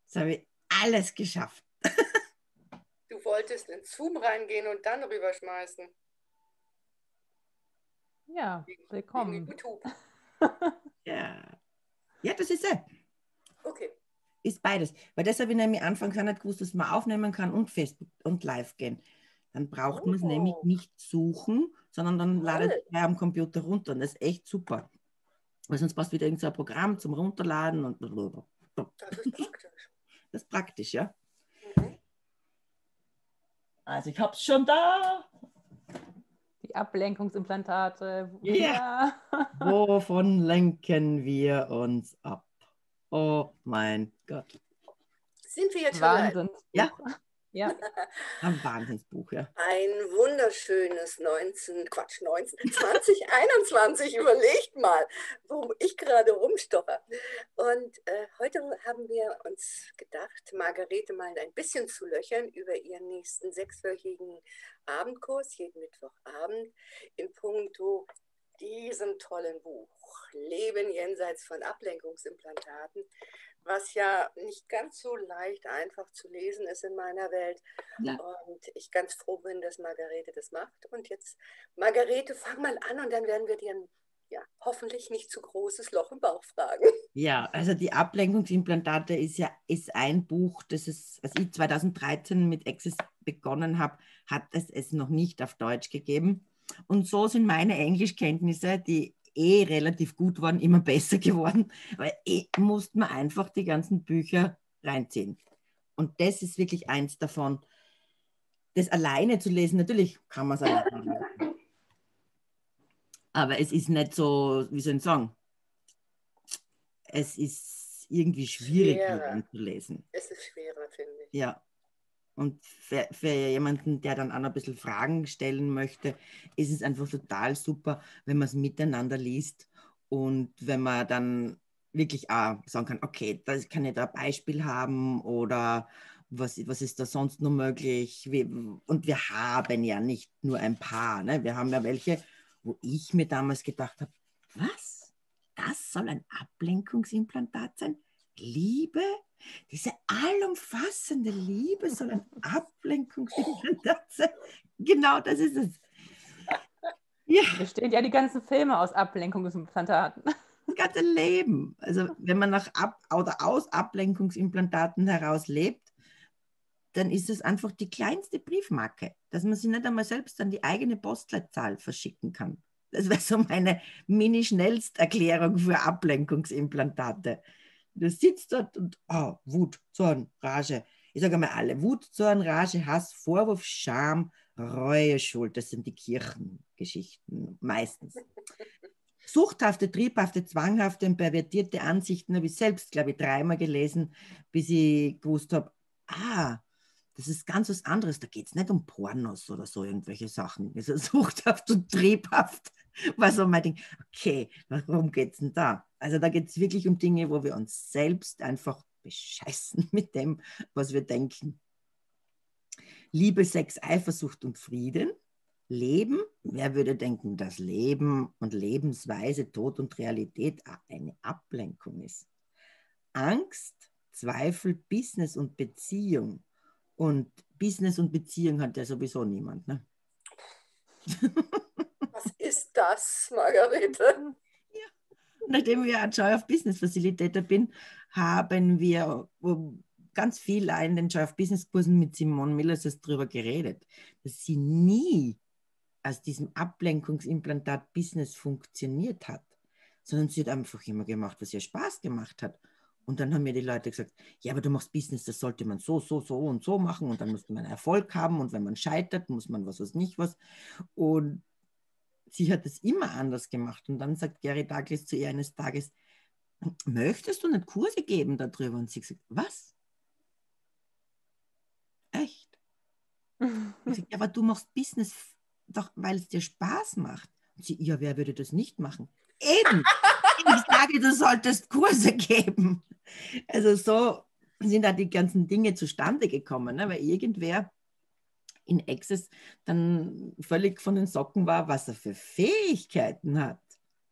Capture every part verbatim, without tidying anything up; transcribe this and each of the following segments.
Das habe ich alles geschafft. Du wolltest in Zoom reingehen und dann rüberschmeißen. Ja, willkommen. Wegen YouTube. Ja. Ja, das ist es. Okay. Ist beides. Weil das habe ich nämlich anfangs auch nicht gewusst, dass man aufnehmen kann und Facebook und live gehen. Dann braucht man es Oh. nämlich nicht suchen, sondern dann Toll. ladet es gleich am Computer runter. Und das ist echt super. Weil sonst brauchst du wieder irgend so ein Programm zum Runterladen und blablabla. Das ist praktisch. Das ist praktisch, ja. Mhm. Also ich habe es schon da. Die Ablenkungsimplantate. Ja. Wovon lenken wir uns ab? Oh mein Gott. Sind wir jetzt schon live? Wahnsinnsbuch. Ja. Ja. Ein Wahnsinnsbuch, ja. Ein wunderschönes neunzehn, Quatsch, neunzehn, zwanzig einundzwanzig, überlegt mal, wo ich gerade rumstocher. Und äh, heute haben wir uns gedacht, Margarete mal ein bisschen zu löchern über ihren nächsten sechswöchigen Abendkurs, jeden Mittwochabend, in puncto diesem tollen Buch, Leben jenseits von Ablenkungsimplantaten, was ja nicht ganz so leicht einfach zu lesen ist in meiner Welt. Ja. Und ich ganz froh bin, dass Margarete das macht. Und jetzt, Margarete, fang mal an und dann werden wir dir ein ja, hoffentlich nicht zu großes Loch im Bauch fragen. Ja, also die Ablenkungsimplantate ist ja ist ein Buch, das es, als ich zweitausenddreizehn mit Access begonnen habe, hat es es noch nicht auf Deutsch gegeben. Und so sind meine Englischkenntnisse, die eh relativ gut waren, immer besser geworden, weil eh musste man einfach die ganzen Bücher reinziehen. Und das ist wirklich eins davon. Das alleine zu lesen, natürlich kann man es alleine lesen. Aber es ist nicht so, wie soll ich sagen, es ist irgendwie schwierig Schwerer. zu lesen. Es ist schwerer, finde ich. Ja. Und für, für jemanden, der dann auch noch ein bisschen Fragen stellen möchte, ist es einfach total super, wenn man es miteinander liest und wenn man dann wirklich auch sagen kann, okay, da kann ich da ein Beispiel haben oder was, was ist da sonst noch möglich? Wie, und wir haben ja nicht nur ein paar, ne? Wir haben ja welche, wo ich mir damals gedacht habe, was? Das soll ein Ablenkungsimplantat sein? Liebe? Diese allumfassende Liebe soll ein Ablenkungsimplantat sein? Genau, das ist es. Ja. Bestehen ja die ganzen Filme aus Ablenkungsimplantaten. Das ganze Leben. Also wenn man nach Ab- oder aus Ablenkungsimplantaten heraus lebt, dann ist es einfach die kleinste Briefmarke, dass man sie nicht einmal selbst an die eigene Postleitzahl verschicken kann. Das wäre so meine Mini-Schnellsterklärung für Ablenkungsimplantate. Du sitzt dort und, oh, Wut, Zorn, Rage. Ich sage mal alle, Wut, Zorn, Rage, Hass, Vorwurf, Scham, Reue, Schuld. Das sind die Kirchengeschichten meistens. Suchthafte, triebhafte, zwanghafte und pervertierte Ansichten habe ich selbst, glaube ich, dreimal gelesen, bis ich gewusst habe, ah, das ist ganz was anderes. Da geht es nicht um Pornos oder so irgendwelche Sachen. Also suchthaft und triebhaft war so mein Ding. Okay, warum geht es denn da? Also da geht es wirklich um Dinge, wo wir uns selbst einfach bescheißen mit dem, was wir denken. Liebe, Sex, Eifersucht und Frieden. Leben, wer würde denken, dass Leben und Lebensweise, Tod und Realität eine Ablenkung ist? Angst, Zweifel, Business und Beziehung. Und Business und Beziehung hat ja sowieso niemand, ne? Was ist das, Margarete? Ja. Nachdem wir ein Joy of Business Facilitator bin, haben wir ganz viel in den Joy of Business Kursen mit Simone Millers darüber geredet, dass sie nie aus diesem Ablenkungsimplantat Business funktioniert hat, sondern sie hat einfach immer gemacht, was ihr Spaß gemacht hat. Und dann haben mir die Leute gesagt, ja, aber du machst Business, das sollte man so, so, so und so machen und dann muss man Erfolg haben und wenn man scheitert, muss man was, was nicht was. Und sie hat es immer anders gemacht. Und dann sagt Gary Douglas zu ihr eines Tages, möchtest du nicht Kurse geben darüber? Und sie sagt, was? Echt? Ich sag, ja, aber du machst Business doch, weil es dir Spaß macht. Und sie, ja, wer würde das nicht machen? Eben! Ich sage, du solltest Kurse geben. Also so sind da die ganzen Dinge zustande gekommen, ne? Weil irgendwer in Access dann völlig von den Socken war, was er für Fähigkeiten hat.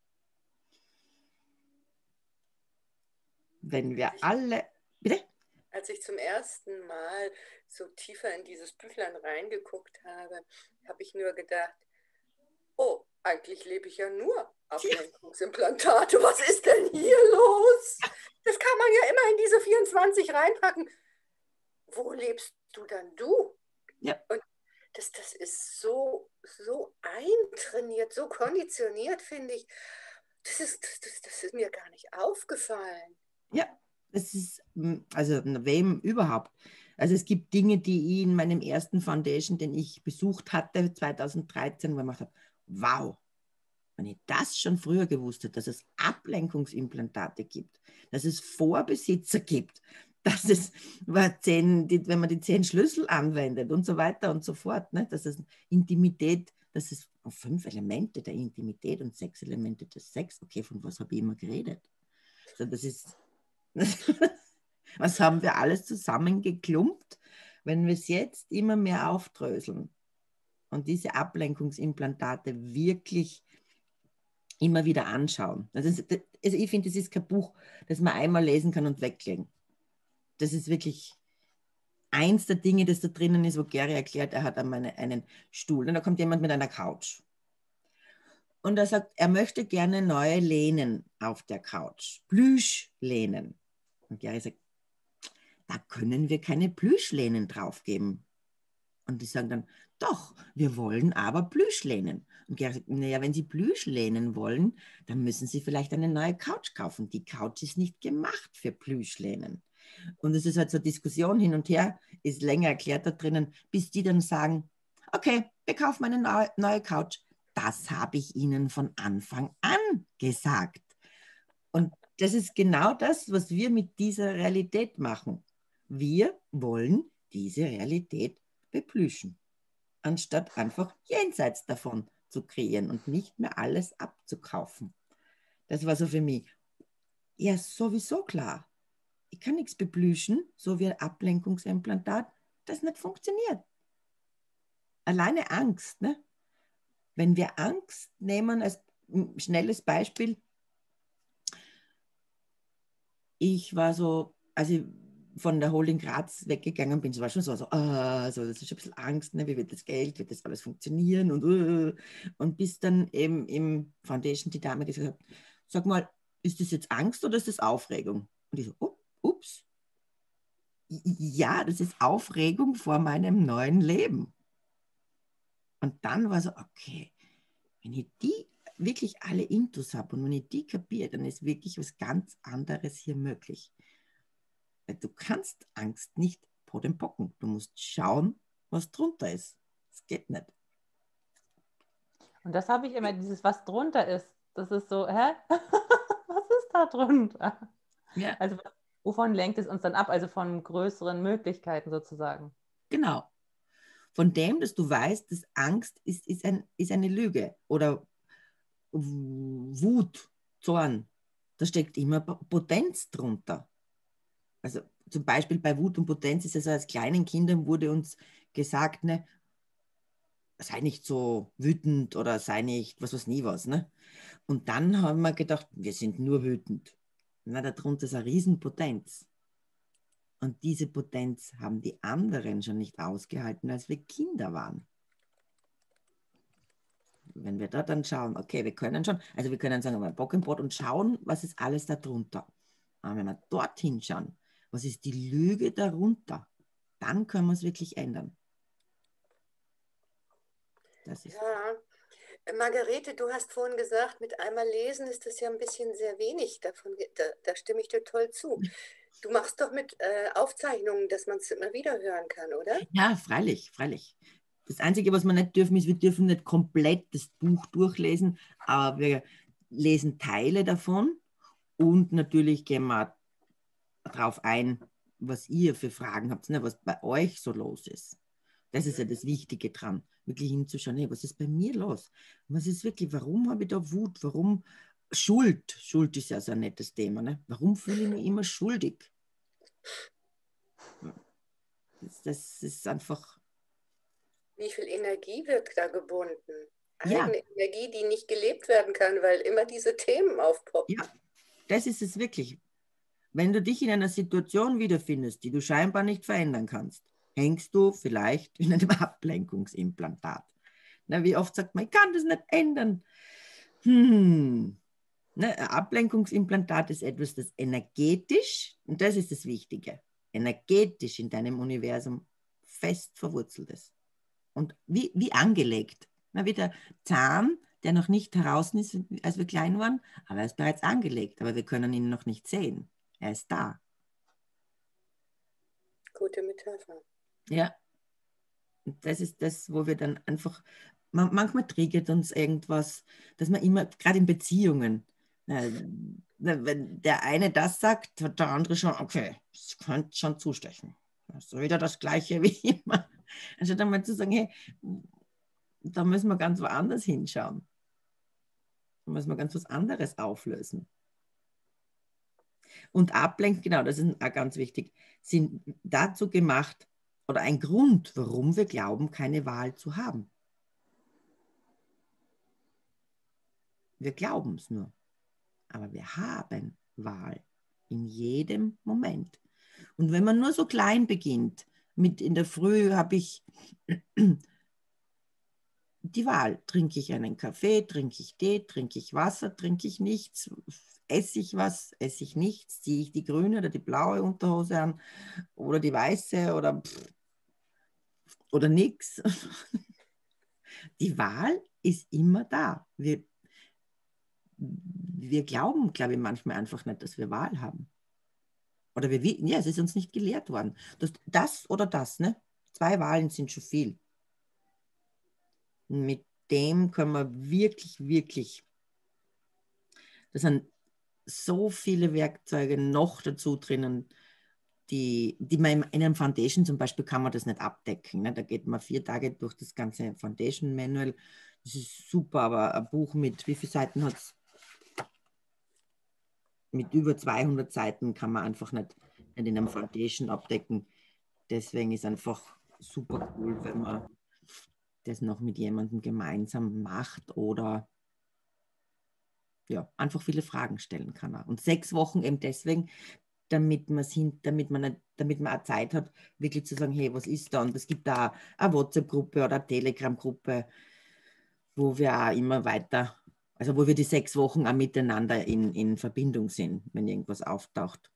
Wenn wir alle, bitte? Als ich zum ersten Mal so tiefer in dieses Büchlein reingeguckt habe, habe ich nur gedacht, oh, eigentlich lebe ich ja nur Ablenkungsimplantate. Was ist denn hier los? Das kann man ja immer in diese vierundzwanzig reinpacken. Wo lebst du dann du? Ja. Und das, das ist so, so eintrainiert, so konditioniert, finde ich. Das ist, das, das ist mir gar nicht aufgefallen. Ja, das ist, also wem überhaupt. Also es gibt Dinge, die ich in meinem ersten Foundation, den ich besucht hatte, zweitausenddreizehn, wo ich gemacht habe, wow, wenn ich das schon früher gewusst hätte, dass es Ablenkungsimplantate gibt, dass es Vorbesitzer gibt, dass es, wenn man die zehn Schlüssel anwendet und so weiter und so fort, ne, dass es Intimität, dass es fünf Elemente der Intimität und sechs Elemente des Sex, okay, von was habe ich immer geredet? Also das ist, was haben wir alles zusammengeklumpt, wenn wir es jetzt immer mehr aufdröseln und diese Ablenkungsimplantate wirklich immer wieder anschauen. Also, also ich finde, das ist kein Buch, das man einmal lesen kann und weglegen. Das ist wirklich eins der Dinge, das da drinnen ist, wo Gary erklärt, er hat eine, einen Stuhl und da kommt jemand mit einer Couch. Und er sagt, er möchte gerne neue Lehnen auf der Couch, Plüschlehnen. Und Gary sagt, da können wir keine Plüschlehnen draufgeben. Und die sagen dann, doch, wir wollen aber Plüschlehnen. Und Gary sagt, naja, wenn Sie Plüschlehnen wollen, dann müssen Sie vielleicht eine neue Couch kaufen. Die Couch ist nicht gemacht für Plüschlehnen. Und es ist halt so Diskussion hin und her, ist länger erklärt da drinnen, bis die dann sagen, okay, wir kaufen eine neue, neue Couch. Das habe ich Ihnen von Anfang an gesagt. Und das ist genau das, was wir mit dieser Realität machen. Wir wollen diese Realität beplüschen, anstatt einfach jenseits davon zu kreieren und nicht mehr alles abzukaufen. Das war so für mich, ja, sowieso klar. Ich kann nichts beplüschen, so wie ein Ablenkungsimplantat, das nicht funktioniert. Alleine Angst, ne? Wenn wir Angst nehmen als schnelles Beispiel, ich war so, als ich von der Holding Graz weggegangen bin, so war schon so, so, uh, so das ist schon ein bisschen Angst, ne? Wie wird das Geld, wird das alles funktionieren und, uh, und bis dann eben im Foundation die Dame gesagt hat, sag mal, ist das jetzt Angst oder ist das Aufregung? Und ich so, oh, ups, ja, das ist Aufregung vor meinem neuen Leben. Und dann war so, okay, wenn ich die wirklich alle Intus habe und wenn ich die kapiere, dann ist wirklich was ganz anderes hier möglich. Weil du kannst Angst nicht vor dem Bocken. Du musst schauen, was drunter ist. Das geht nicht. Und das habe ich immer, dieses, was drunter ist. Das ist so, hä? Was ist da drunter? Ja. Also wovon lenkt es uns dann ab? Also von größeren Möglichkeiten sozusagen. Genau. Von dem, dass du weißt, dass Angst ist, ist, ein, ist eine Lüge. Oder Wut, Zorn. Da steckt immer Potenz drunter. Also zum Beispiel bei Wut und Potenz ist es also als kleinen Kindern wurde uns gesagt, ne, sei nicht so wütend oder sei nicht, was weiß nie was. Ne? Und dann haben wir gedacht, wir sind nur wütend. Na, darunter ist eine Riesenpotenz. Und diese Potenz haben die anderen schon nicht ausgehalten, als wir Kinder waren. Wenn wir da dann schauen, okay, wir können schon, also wir können sagen, wir Bock im Brot und schauen, was ist alles darunter. Aber wenn wir dorthin schauen, was ist die Lüge darunter, dann können wir es wirklich ändern. Das ist ja, Margarete, du hast vorhin gesagt, mit einmal lesen ist das ja ein bisschen sehr wenig. Davon, da, da stimme ich dir toll zu. Du machst doch mit äh, Aufzeichnungen, dass man es immer wieder hören kann, oder? Ja, freilich, freilich. Das Einzige, was wir nicht dürfen, ist, wir dürfen nicht komplett das Buch durchlesen, aber wir lesen Teile davon und natürlich gehen wir darauf ein, was ihr für Fragen habt, ne, was bei euch so los ist. Das ist ja das Wichtige dran, wirklich hinzuschauen, hey, was ist bei mir los? Was ist wirklich, warum habe ich da Wut? Warum Schuld? Schuld ist ja so ein nettes Thema. Ne? Warum fühle ich mich immer schuldig? Das, das ist einfach... Wie viel Energie wird da gebunden? Ja. Eigene Energie, die nicht gelebt werden kann, weil immer diese Themen aufpoppen. Ja, das ist es wirklich. wenn du dich in einer Situation wiederfindest, die du scheinbar nicht verändern kannst, hängst du vielleicht in einem Ablenkungsimplantat. Na, wie oft sagt man, ich kann das nicht ändern. Hm. Ne, ein Ablenkungsimplantat ist etwas, das energetisch, und das ist das Wichtige, energetisch in deinem Universum fest verwurzelt ist. Und wie, wie angelegt. Na, wie der Zahn, der noch nicht heraus ist, als wir klein waren, aber er ist bereits angelegt, aber wir können ihn noch nicht sehen. Er ist da. Gute Metapher. Ja. Und das ist das, wo wir dann einfach, man, manchmal triggert uns irgendwas, dass man immer, gerade in Beziehungen, äh, wenn der eine das sagt, hat der andere schon, okay, das könnte schon zustechen. Das ist wieder das Gleiche wie immer. Anstatt einmal zu sagen, hey, da müssen wir ganz woanders hinschauen. Da müssen wir ganz was anderes auflösen. Und Ablenken, genau, das ist auch ganz wichtig, sind dazu gemacht, oder ein Grund, warum wir glauben, keine Wahl zu haben. Wir glauben es nur. Aber wir haben Wahl in jedem Moment. Und wenn man nur so klein beginnt, mit in der Früh habe ich die Wahl. Trinke ich einen Kaffee, trinke ich Tee, trinke ich Wasser, trinke ich nichts, esse ich was, esse ich nichts, ziehe ich die grüne oder die blaue Unterhose an oder die weiße oder, oder nichts. Die Wahl ist immer da. Wir, wir glauben, glaube ich, manchmal einfach nicht, dass wir Wahl haben. Oder wir, ja, es ist uns nicht gelehrt worden. Das, das oder das, ne? Zwei Wahlen sind schon viel. Mit dem können wir wirklich, wirklich, das sind so viele Werkzeuge noch dazu drinnen, die, die man in einem Foundation zum Beispiel kann man das nicht abdecken. Ne? Da geht man vier Tage durch das ganze Foundation Manual. Das ist super, aber ein Buch mit, wie viele Seiten hat es? Mit über zweihundert Seiten kann man einfach nicht, nicht in einem Foundation abdecken. Deswegen ist einfach super cool, wenn man das noch mit jemandem gemeinsam macht oder ja, einfach viele Fragen stellen kann. Und sechs Wochen eben deswegen, damit, hin, damit, man, damit man auch Zeit hat, wirklich zu sagen, hey, was ist da? Und es gibt da eine WhatsApp-Gruppe oder eine Telegram-Gruppe, wo wir auch immer weiter, also wo wir die sechs Wochen auch miteinander in, in Verbindung sind, wenn irgendwas auftaucht.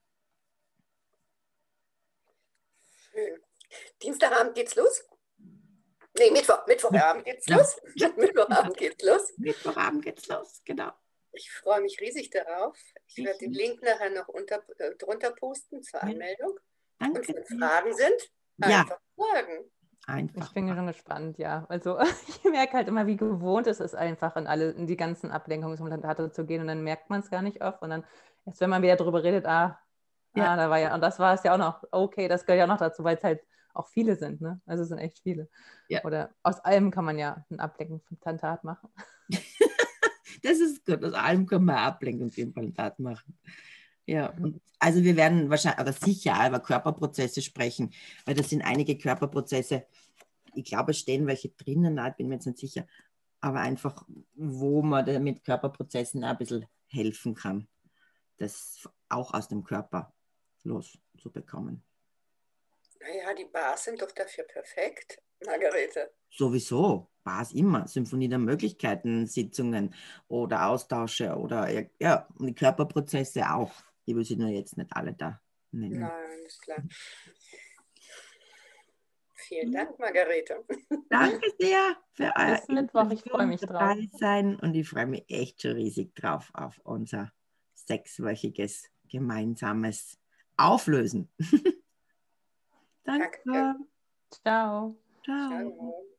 Schön. Dienstagabend geht's los? Nee, Mittwoch, Mittwochabend geht's Ja. los. Mittwochabend geht's los. Mittwochabend geht's los, genau. Ich freue mich riesig darauf. Ich werde den Link nachher noch unter, äh, drunter posten zur Anmeldung. Danke. Und wenn Fragen sind, einfach ja. fragen. Einfach. Ich bin schon gespannt, ja. Also ich merke halt immer, wie gewohnt es ist, einfach in alle, in die ganzen Ablenkungsimplantate zu gehen und dann merkt man es gar nicht oft und dann, erst wenn man wieder darüber redet, ah, ja. ah, da war ja, und das war es ja auch noch, okay, das gehört ja auch noch dazu, weil es halt auch viele sind, ne? Also es sind echt viele. Ja. Oder aus allem kann man ja ein Ablenkungsimplantat machen. Das ist gut, aus allem kann man ein Ablenkungsimplantat machen. Ja, und also wir werden wahrscheinlich, aber sicher über Körperprozesse sprechen, weil das sind einige Körperprozesse, ich glaube, es stehen welche drinnen, ich bin mir jetzt nicht sicher, aber einfach, wo man mit Körperprozessen ein bisschen helfen kann, das auch aus dem Körper loszubekommen. Naja, die Bars sind doch dafür perfekt, Margarete. Sowieso, Bars immer, Symphonie der Möglichkeiten, Sitzungen oder Austausche oder ja, und die Körperprozesse auch. Ich will sie nur jetzt nicht alle da nennen. Nein, ist klar. Vielen Dank, Margarete. Danke sehr für euer Bis Mittwoch, ich freue mich drauf. Sein und ich freue mich echt schon riesig drauf auf unser sechswöchiges gemeinsames Auflösen. Danke. Danke. Ciao. Ciao. Ciao.